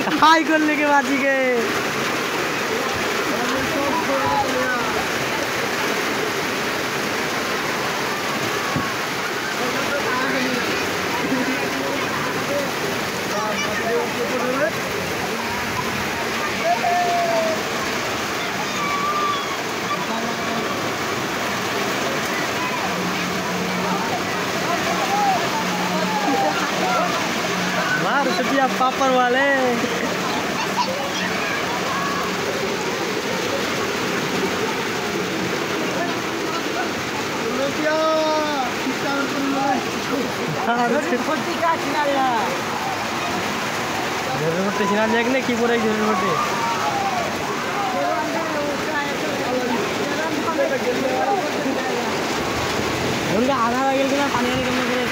High कर लेके बाजी गए। मार सटिया पापड़ वाले। की पूरा उनका आधा लगे पानी